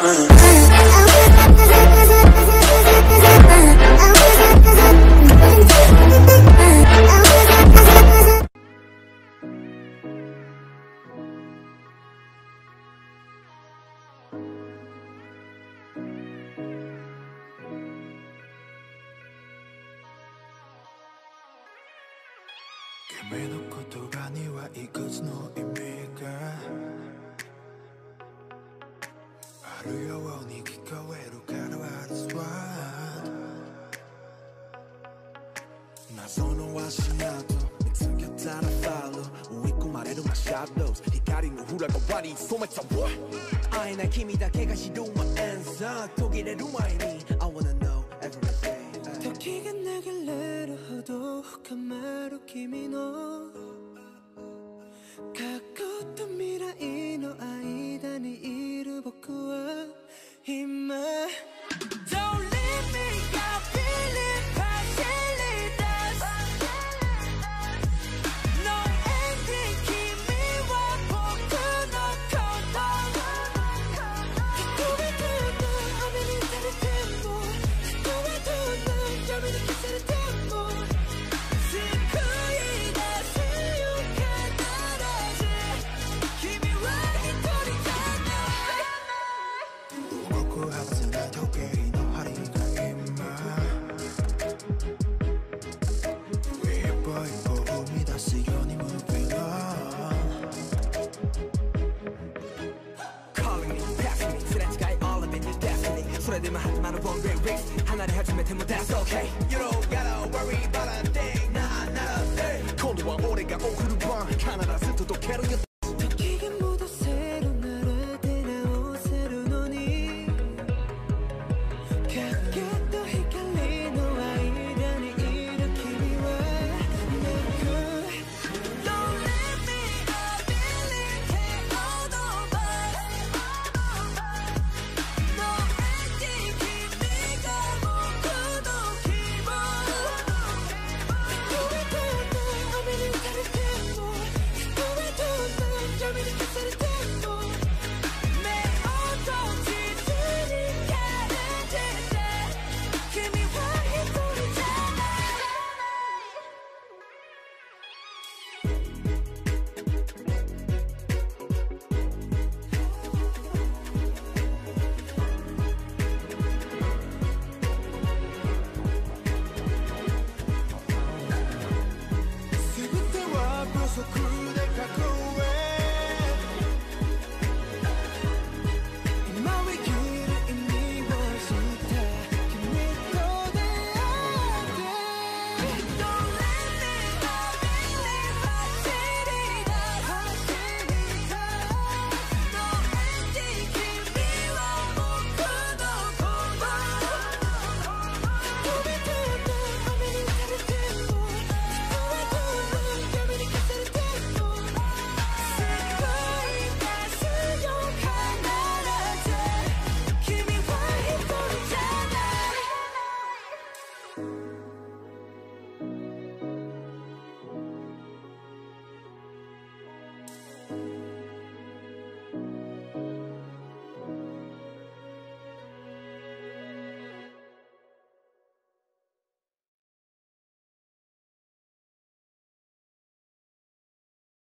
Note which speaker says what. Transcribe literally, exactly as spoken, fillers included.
Speaker 1: 君の言葉にはいくつの意味があるように聞こえるから That's what 謎の足跡見つけたらファロー追い込まれるマシャドウ光の裏側に染めた What 会えない君だけが知る My answer 途切れる前に I wanna know everything 時が流れるほど深まる君の過去と未来の間にいる僕は今 Don't leave me, got feeling partially that's No ending 君は僕のこと人はどんな雨にされても人はどんな闇に消されても救い出すよ必ず君は一人じゃない動くはずな時計の針が今一歩一歩踏み出すように Moving on Calling me, passing me すれ違い all of it is destiny それでも始まる one way race 離れ始めても That's okay You don't gotta worry about a thing Nah, not a thing 今度は俺が送る番必ず届けるよ時が戻せるなら出直せるのに影と光の間にいる君はなく Don't let me ability all over No ending 君が僕の希望人はどんな雨に打たれても人はどんな闇に消されても目を閉じずに帰れてて君は一人じゃない全ては不足で隠れ今を生きる意味を知った君と出会って Don't let me believe 走り出走り出 No ending 君は僕の子人はどんな雨に打たれても人はどんな闇に消されても救い出すよ必ず君は一人じゃない「